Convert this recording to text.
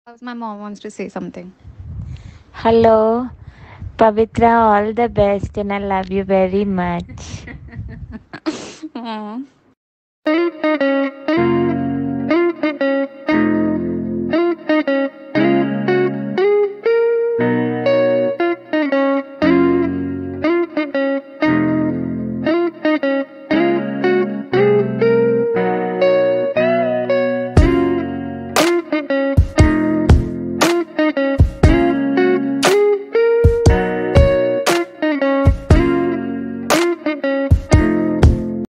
My mom wants to say something. Hello, Pavitra, all the best, and I love you very much. Aw.